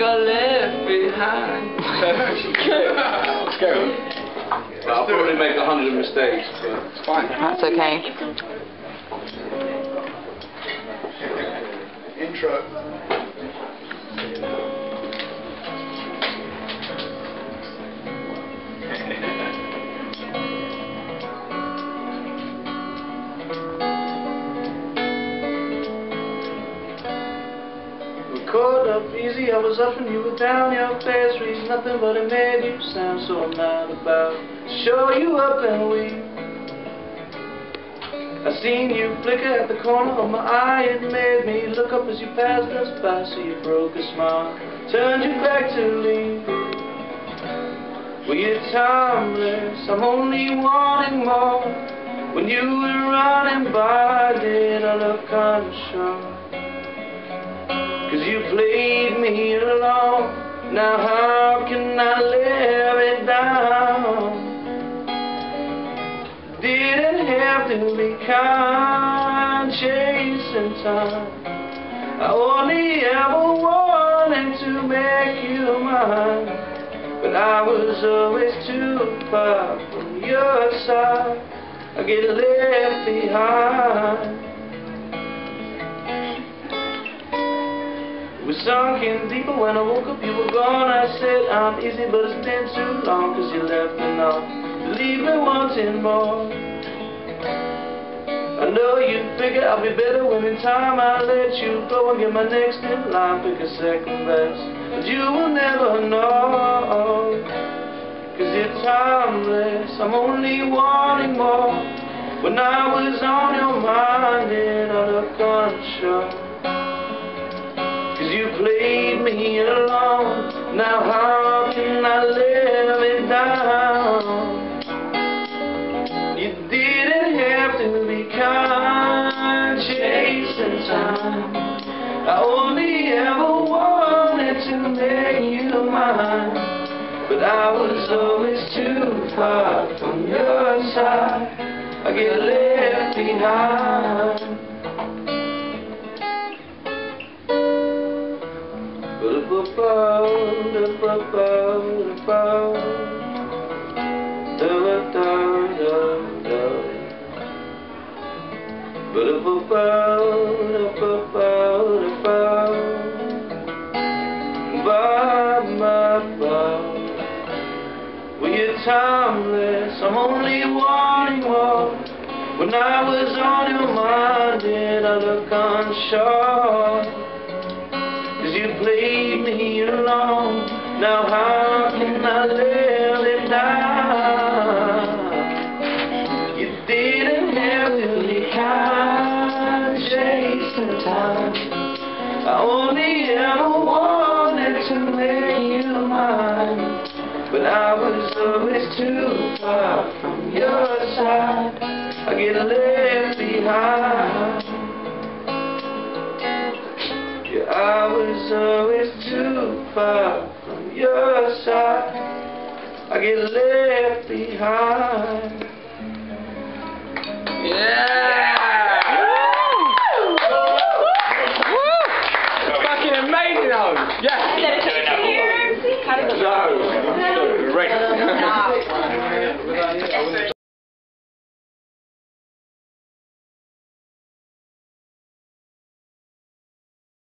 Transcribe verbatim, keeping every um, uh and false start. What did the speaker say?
got left behind. Let's go. Well, I'll probably make a hundred mistakes, but it's fine. That's okay. Intro. Caught up easy, I was up and you were down. Your face reads nothing but it made you sound so I'm not about to show you up and leave. I seen you flicker at the corner of my eye. It made me look up as you passed us by. So you broke a smile, turned your back to leave. Well, you're timeless, I'm only wanting more. When you were running by, did I look unsure? Cause you played me alone. Now how can I live it down? Didn't have to be kind, chasing time. I only ever wanted to make you mine, but I was always too far from your side. I get left behind. We sunk in deeper. When I woke up you were gone. I said I'm easy, but it's been too long. Cause you left enough to leave me wanting more. I know you figure I'll be better when in time I let you go and get my next in line. Pick a second best, but you will never know. Cause you're timeless, I'm only wanting more. When I was on your mind, did I look unsure? You played me alone. Now how can I live it down? You didn't have to be kind, chasing time. I only ever wanted to make you mine, but I was always too far from your side. I get left behind. Well, you're timeless, I'm only wanting more. When I was on your mind, did I look unsure? You played me alone. Now how can I live it down? You didn't have to be kind, chasing time. I only ever wanted to make you mine, but I was always too far from your side. I get left behind. I was always too far from your side. I get left behind. yeah! Woo! Woo! Fucking amazing, though. Yeah.